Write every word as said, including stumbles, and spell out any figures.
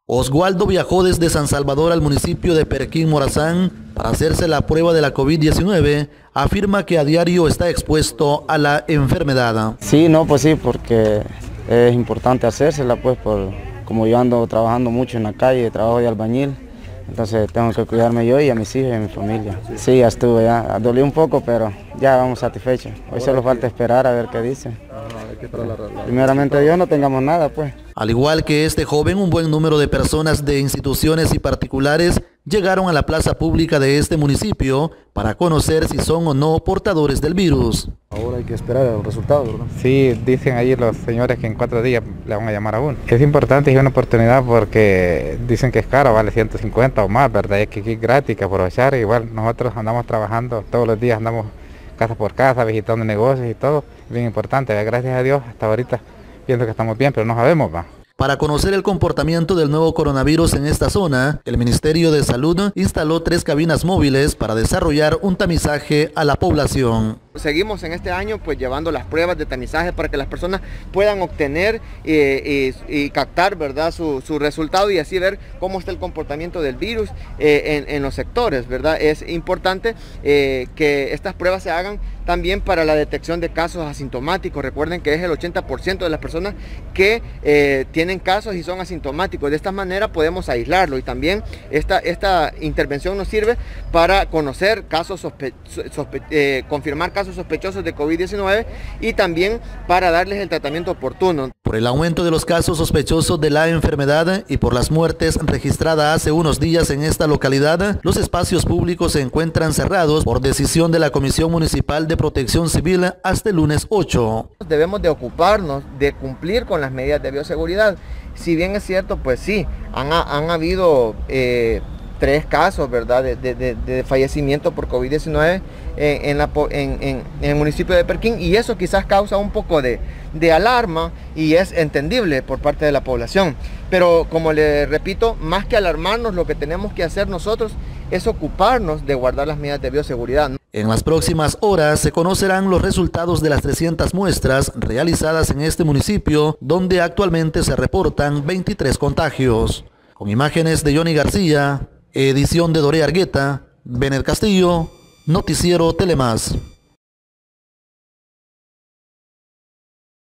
Oswaldo viajó desde San Salvador al municipio de Perquín, Morazán, para hacerse la prueba de la COVID diecinueve. Afirma que a diario está expuesto a la enfermedad. Sí, no, pues sí, porque es importante hacérsela, pues, por, como yo ando trabajando mucho en la calle, trabajo de albañil, entonces tengo que cuidarme yo y a mis hijos y a mi familia. Sí, ya estuve, ya dolió un poco, pero ya vamos satisfechos. Hoy solo falta esperar a ver qué dice. Primeramente Dios, no tengamos nada, pues. Al igual que este joven, un buen número de personas de instituciones y particulares llegaron a la plaza pública de este municipio para conocer si son o no portadores del virus. Ahora hay que esperar el resultado, ¿verdad? Sí, dicen allí los señores que en cuatro días le van a llamar a uno. Es importante y es una oportunidad porque dicen que es caro, vale ciento cincuenta o más, ¿verdad? Es que aquí es gratis, que aprovechar. Igual nosotros andamos trabajando todos los días, andamos casa por casa, visitando negocios y todo. Bien importante, gracias a Dios, hasta ahorita pienso que estamos bien, pero no sabemos, va. Para conocer el comportamiento del nuevo coronavirus en esta zona, el Ministerio de Salud instaló tres cabinas móviles para desarrollar un tamizaje a la población. Seguimos en este año pues llevando las pruebas de tamizaje para que las personas puedan obtener eh, y, y captar, ¿verdad?, su, su resultado y así ver cómo está el comportamiento del virus eh, en, en los sectores, ¿verdad? Es importante eh, que estas pruebas se hagan también para la detección de casos asintomáticos. Recuerden que es el ochenta por ciento de las personas que eh, tienen casos y son asintomáticos. De esta manera podemos aislarlo y también esta, esta intervención nos sirve para conocer casos, sospe sospe eh, confirmar casos sospechosos de COVID diecinueve y también para darles el tratamiento oportuno. Por el aumento de los casos sospechosos de la enfermedad y por las muertes registradas hace unos días en esta localidad, los espacios públicos se encuentran cerrados por decisión de la Comisión Municipal de Protección Civil hasta el lunes ocho. Debemos de ocuparnos de cumplir con las medidas de bioseguridad. Si bien es cierto, pues sí, han, han habido eh, tres casos, ¿verdad?, de, de, de fallecimiento por COVID diecinueve en, en, la, en, en, en el municipio de Perquín, y eso quizás causa un poco de, de alarma y es entendible por parte de la población. Pero como le repito, más que alarmarnos, lo que tenemos que hacer nosotros es ocuparnos de guardar las medidas de bioseguridad. En las próximas horas se conocerán los resultados de las trescientas muestras realizadas en este municipio, donde actualmente se reportan veintitrés contagios. Con imágenes de Johnny García, edición de Doré Argueta, Benet Castillo, Noticiero Telemás.